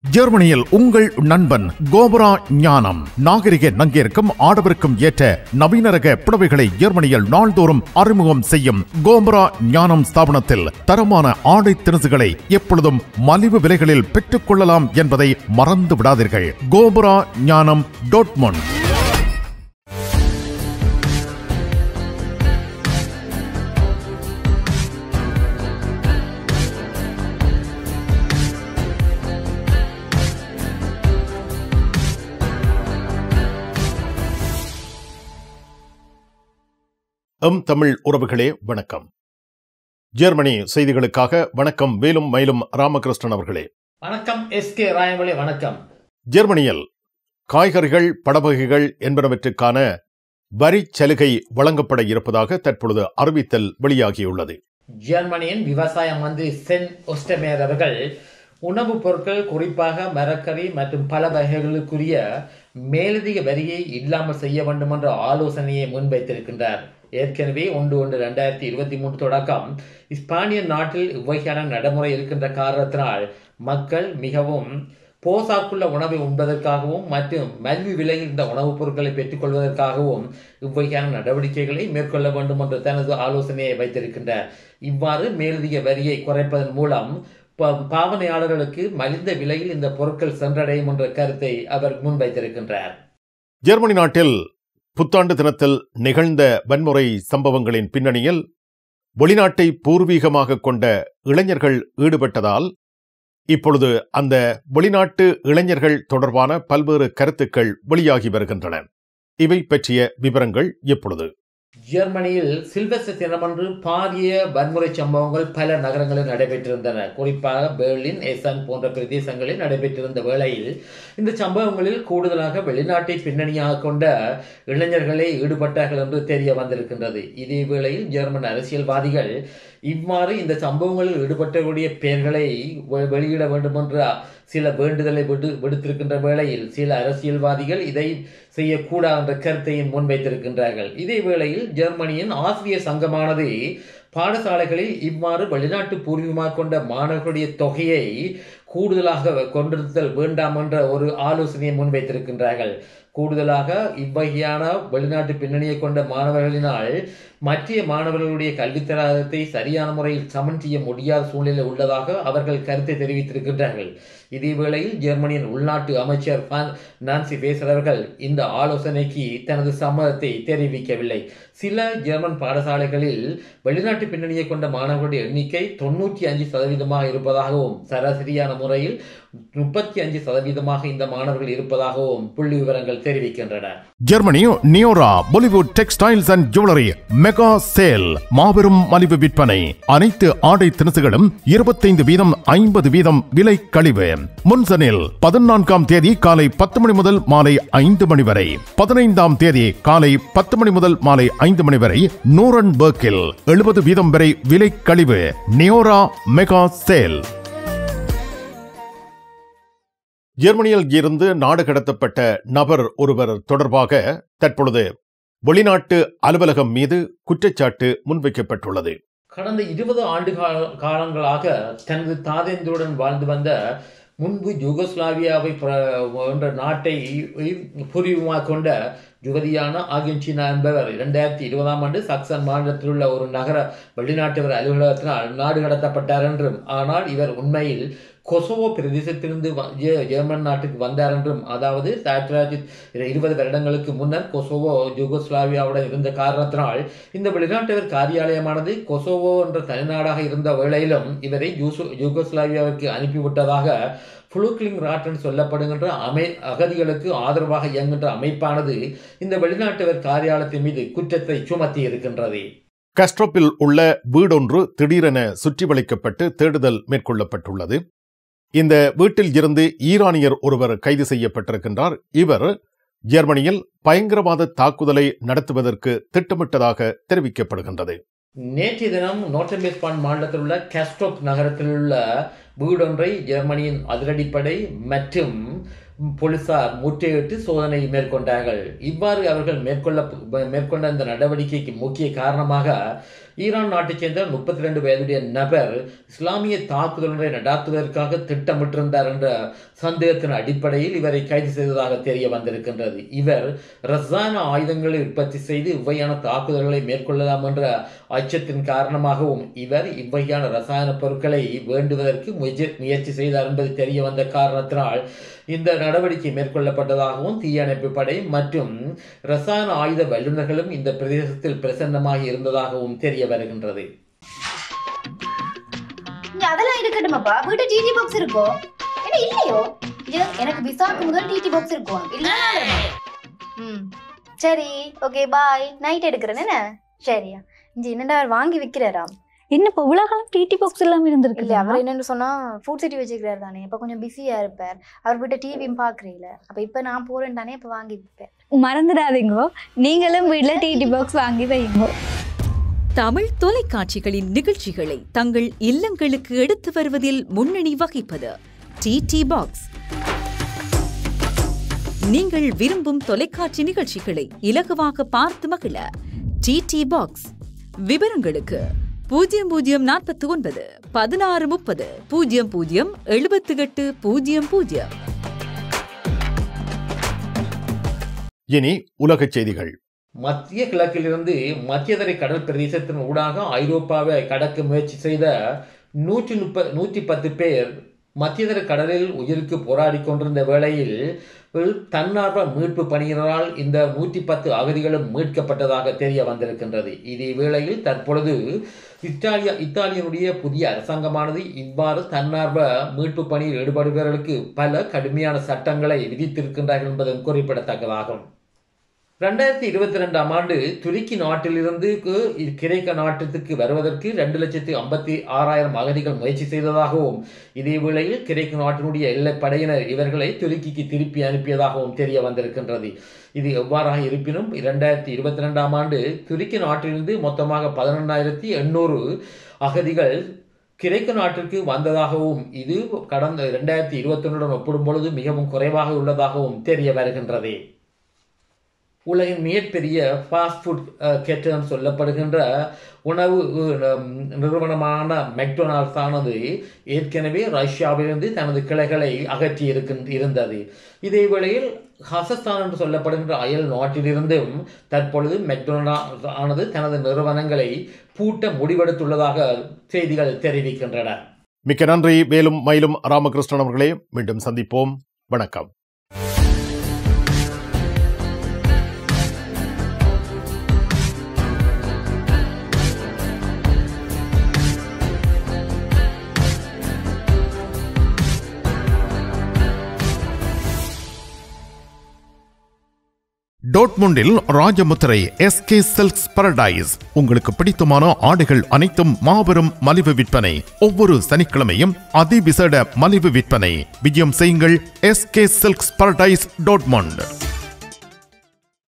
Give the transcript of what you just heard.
ஜெர்மனியில் உங்கள் நண்பன் கோபரா ஞானம் நாகரிக நங்கிற்கும் ஆடவருக்கும் ஏற்ற நவீன ரக புடவைகளை ஜெர்மனியில் நாள்தோறும் அறிமுகம் செய்யும் கோபரா ஞானம் ஸ்தாபனத்தில் தரமான ஆடை திணுசுகளை எப்பொழுதும் மலிவு விலைகளில் பெற்றுக் கொள்ளலாம் என்பதை மறந்து விடாதீர்கள். கோபரா ஞானம் டோட்மண்ட். தமிழ் உறவுகளே வணக்கம். ஜெர்மனி செய்திகளுக்காக வணக்கம் வேலும் மயிலும் ராமகிருஷ்ணன் அவர்களே. வணக்கம் எஸ்கே ராயமொழி. வணக்கம். ஜெர்மனியில் காய்கறிகள் பழவகைகள் என்பனவற்றுக்கான வரி சலுகை வழங்கப்பட இருப்பதாக தற்பொழுது அறிவித்தல் வெளியாகியுள்ளது. ஜெர்மனியின் விவசாய மந்திரி சென் ஒஸ்டமேர் அவர்கள் உணவுப் பொருட்கள் குறிப்பாக மரக்கறி மற்றும் பல வகைகளுக்குரிய மேலதிக வரியை இல்லாமல் செய்ய வேண்டும் என்ற ஆலோசனையை முன்வைத்திருக்கின்றார். ஏற்கனவே 1/1/2023 தொடக்கம் இஸ்பானிய நாட்டில் இவ்வகையான நடைமுறை இருக்கின்ற காரணத்தினால் மக்கள் மிகவும் போசாக்குள்ள உணவை உண்பதற்காகவும் மற்றும் மலிவு விலையில் இந்த உணவுப் பொருட்களை பெற்றுக் கொள்வதற்காகவும் இவ்வகையான நடவடிக்கைகளை மேற்கொள்ள வேண்டும் என்று தனது ஆலோசனையை வைத்திருக்கின்றார். இவ்வாறு மேலதிக வரியை குறைப்பதன் மூலம் பாவனையாளர்களுக்கு மலிந்த விலையில் இந்த பொருட்கள் சென்றடையும் என்ற கருத்தை அவர் முன்வைத்திருக்கின்றார். ஜெர்மனி நாட்டில் புத்தாண்டு தினத்தில் நிகழ்ந்த வன்முறை சம்பவங்களின் பின்னணியில் வெளிநாட்டை பூர்வீகமாக கொண்ட இளைஞர்கள் ஈடுபட்டதால் இப்பொழுது அந்த வெளிநாட்டு இளைஞர்கள் தொடர்பான பல்வேறு கருத்துக்கள் வெளியாகி வருகின்றன. இவை பற்றிய விவரங்கள் இப்பொழுது. ஜெர்மனியில் சில்வஸ்டர் தினமன்று பாரிய வன்முறை சம்பவங்கள் பல நகரங்களில் நடைபெற்றிருந்தன. குறிப்பாக பெர்லின், எசன் போன்ற பிரதேசங்களில் நடைபெற்றிருந்த வேளையில் இந்த சம்பவங்களில் கூடுதலாக வெளிநாட்டை பின்னணியாக கொண்ட இளைஞர்களே ஈடுபட்டார்கள் என்று தெரிய வந்திருக்கின்றது. இதே வேளையில் ஜெர்மன் அரசியல்வாதிகள் இவ்வாறு இந்த சம்பவங்களில் ஈடுபட்டவருடைய பெயர்களை வெளியிட வேண்டும் என்ற சில வேண்டுதலை விடுத்திருக்கின்ற வேளையில் சில அரசியல்வாதிகள் இதை செய்யக்கூடாது என்ற கருத்தையும் முன்வைத்திருக்கின்றார்கள். இதே வேளையில் ஜெர்மனியின் ஆசிரியர் சங்கமானது பாடசாலைகளில் இவ்வாறு வெளிநாட்டு பூர்வீகமாக கொண்ட மாணவர்களுடைய தொகையை கூடுதலாக கொண்டிருத்தல் வேண்டாம் என்ற ஒரு ஆலோசனையை முன்வைத்திருக்கின்றார்கள். கூடுதலாக இவ்வகையான வெளிநாட்டு பின்னணியை கொண்ட மாணவர்களினால் மற்ற மாணவர்களுடைய கல்வித்தரத்தை சரியான முறையில் சமன் செய்ய முடியாத சூழ்நிலை உள்ளதாக அவர்கள் கருத்தை தெரிவித்திருக்கின்றார்கள். இதேவேளையில் ஜெர்மனியின் உள்நாட்டு அமைச்சர் நான்சி பேசர் அவர்கள் இந்த ஆலோசனைக்கு தனது சம்மதத்தை தெரிவிக்கவில்லை. சில ஜெர்மன் பாடசாலைகளில் வெளிநாட்டு பின்னணியை கொண்ட மாணவர்களுடைய எண்ணிக்கை 95% இருப்பதாகவும் சராசரியான முறையில் 35% இந்த மாணவர்கள் இருப்பதாகவும் புள்ளி விவரங்கள் தெரிவிக்கின்றன. Germany Neora Bollywood textiles and jewellery mega sale மாபெரும் மலிவு விற்பனை. அனைத்து ஆடை திணுசுகளும் 25% 50% விலை கழிவு. முன்சனில் 14ஆம் தேதி காலை 10 மணி முதல் மாலை 5 மணி வரை, 15ஆம் தேதி காலை 10 மணி முதல் மாலை 5 மணி வரை நூரன்பர்க்கில் 70% வரை விலை கழிவு. Neora mega sale. ஜெர்மனியில் இருந்து நாடு கடத்தப்பட்ட நபர் ஒருவர் தொடர்பாக தற்பொழுது வெளிநாட்டு அலுவலகம் மீது குற்றச்சாட்டு முன்வைக்கப்பட்டுள்ளது. கடந்த 20 ஆண்டு காலங்களாக தனது தாதேந்திருடன் வாழ்ந்து வந்த முன்பு யூகோஸ்லாவியாவை என்ற நாட்டை பூர்வீகமாக கொண்ட யுவதியான ஆர்ஜென்டினா என்பவர் 2020ஆம் ஆண்டு சக்சன் மாநிலத்தில் உள்ள ஒரு நகர வெளிநாட்டவர் அலுவலகத்தினால் நாடு கடத்தப்பட்டார் என்றும், ஆனால் இவர் உண்மையில் கொசோவோ பிரதேசத்திலிருந்து ஜெர்மன் நாட்டுக்கு வந்தார் என்றும், அதாவது 20 வருடங்களுக்கு முன்னர் கொசோவோ யூகோஸ்லாவியாவுடன் இருந்த காரணத்தினால் இந்த வெளிநாட்டவர் காரியாலயமானது கொசோவோ என்ற தனிநாடாக இருந்த வேளையிலும் இவரை யூகோஸ்லாவியாவுக்கு அனுப்பிவிட்டதாக புளுக்லிங் ராட்டன் சொல்லப்படுகின்ற அகதிகளுக்கு ஆதரவாக இயங்குகின்ற அமைப்பானது இந்த வெளிநாட்டவர் காரியாலயத்தின் மீது குற்றத்தை சுமத்தி இருக்கின்றது. கஸ்ட்ரோப்பில் உள்ள வீடொன்று திடீரென சுற்றி வளைக்கப்பட்டு தேடுதல் மேற்கொள்ளப்பட்டுள்ளது. இந்த வீட்டில் இருந்து ஈரானியர் ஒருவர் கைது செய்யப்பட்டிருக்கின்றார். இவர் ஜெர்மனியில் பயங்கரவாத தாக்குதலை நடத்துவதற்கு திட்டமிட்டதாக தெரிவிக்கப்படுகின்றது. நேற்றைய தினம் நோர்த் மாநிலத்தில் உள்ள கஸ்ட்ரோப் நகரத்தில் உள்ள வீடொன்றை ஜெர்மனியின் அதிரடிப்படை மற்றும் போலீசார் முற்றுகையிட்டு சோதனை மேற்கொண்டார்கள். இவ்வாறு அவர்கள் மேற்கொண்ட இந்த நடவடிக்கைக்கு முக்கிய காரணமாக ஈரான் நாட்டைச் சேர்ந்த 32 வயதுடைய நபர் இஸ்லாமிய தாக்குதல்களை நடாத்துவதற்காக திட்டமிட்டிருந்தார் என்ற சந்தேகத்தின் அடிப்படையில் இவரை கைது செய்ததாக தெரிய வந்திருக்கின்றது. இவர் ரசாயன ஆயுதங்களை உற்பத்தி செய்து இவ்வையான தாக்குதல்களை மேற்கொள்ளலாம் என்ற அச்சத்தின் காரணமாகவும் இவர் இவ்வையான ரசாயன பொருட்களை வேண்டுவதற்கு முயற்சி செய்தார் என்பது தெரிய வந்த காரணத்தினால் இந்த நடவடிக்கை மேற்கொள்ளப்பட்டதாகவும் தீயணைப்பு படை மற்றும் ரசாயன ஆயுத வல்லுநர்களும் இந்த பிரதேசத்தில் பிரசன்னமாக இருந்ததாகவும் தெரிய வருகின்றது. அதெல்லாம் இருக்கட்டுமாப்பா, வீட்டு டிடி பாக்ஸ் இருக்கோ என்ன இல்லையோ? எனக்கு விசாக்கு முதல் டிடி பாக்ஸ் இருக்கும் இல்ல? சரி, ஓகே, பாய். நைட் எடுக்கிறேன் என்ன? சரியா? இங்க என்னடா வாங்கி விற்கிறாராம்? என்ன இப்போ உலகம் டிடி பாக்ஸ் எல்லாம் இருந்திருக்கு? இல்லை, அவர் என்னன்னு சொன்னா ஃபுட் சிட்டி வச்சுக்கிறாரு தானே, இப்போ கொஞ்சம் பிஸியா இருப்பார். அவர் வீட்டை டிவியும் பார்க்குறீங்கள, அப்போ இப்போ நான் போறேன் தானே, இப்போ வாங்கி விற்பேன். மறந்துடாதீங்கோ, நீங்களும் வீட்டில் டிடி பாக்ஸ் வாங்கி வைங்கோ. தமிழ் தொலைக்காட்சிகளின் நிகழ்ச்சிகளை தங்கள் இல்லங்களுக்கு எடுத்து வருவதில் முன்னணி வகிப்பது டிடி பாக்ஸ். நீங்கள் விரும்பும் தொலைக்காட்சி நிகழ்ச்சிகளை இலகுவாக பார்த்து மகிழ டிடி பாக்ஸ். விவரங்களுக்கு 0049 1630 00 78 00. இனி உலகச் செய்திகள். மத்திய கிழக்கிலிருந்து மத்தியதரை கடல் பிரதேசத்தின் ஊடாக ஐரோப்பாவை கடக்க முயற்சி செய்த 110 பேர் மத்தியதர கடலில் உயிருக்கு போராடி கொண்டிருந்த வேளையில் தன்னார்வ மீட்பு பணியினரால் இந்த 110 அகதிகளும் மீட்கப்பட்டதாக தெரிய வந்திருக்கின்றது. இதே வேளையில் தற்பொழுது இத்தாலியினுடைய புதிய அரசாங்கமானது இவ்வாறு தன்னார்வ மீட்பு பணியில் ஈடுபடுபவர்களுக்கு பல கடுமையான சட்டங்களை விதித்திருக்கின்றார்கள் என்பதும் குறிப்பிடத்தக்கதாகும். 2022ஆம் ஆண்டு துருக்கி நாட்டிலிருந்து கிரேக்க நாட்டுக்கு வருவதற்கு 2,56,000 அகதிகள் முயற்சி செய்ததாகவும் இதே வேளையில் கிரேக்க நாட்டினுடைய எல்லைப்படையினர் இவர்களை துருக்கிக்கு திருப்பி அனுப்பியதாகவும் தெரிய வந்திருக்கின்றது. இது எவ்வாறாக இருப்பினும் 2022ஆம் ஆண்டு துருக்கி நாட்டிலிருந்து மொத்தமாக 11,800 அகதிகள் கிரேக்க நாட்டிற்கு வந்ததாகவும் இது கடந்த 2021 ஒப்பிடும் பொழுது மிகவும் குறைவாக உள்ளதாகவும் தெரிய வருகின்றது. உலகின் மிகப்பெரிய ஃபாஸ்ட் ஃபுட் கெட்டன்னு சொல்லப்படுகின்ற உணவு நிறுவனமான மெக்டொனால்ட்ஸ் ஆனது ஏற்கனவே ரஷ்யாவிலிருந்து தனது கிளைகளை அகற்றி இருந்தது. இதே வேளையில் கசஸ்தான் என்று சொல்லப்படுகின்ற அயல் நாட்டிலிருந்தும் தற்பொழுது மெக்டொனால்ட்ஸ் ஆனது தனது நிறுவனங்களை பூட்ட முடிவெடுத்துள்ளதாக செய்திகள் தெரிவிக்கின்றன. மிக்க நன்றி. மேலும் மயிலும் ராமகிருஷ்ணன் அவர்களே, மீண்டும் சந்திப்போம். வணக்கம். டோட்முண்டில் ராஜமுத்திரை SK Silks Paradise. உங்களுக்கு பிடித்தமான ஆடைகள் அனைத்தும் மாபெரும் மலிவு விற்பனை. ஒவ்வொரு சனிக்கிழமையும் அதிவிசேட மலிவு விற்பனை. விஜயம் செய்யுங்கள் SK Silks Paradise Dortmund.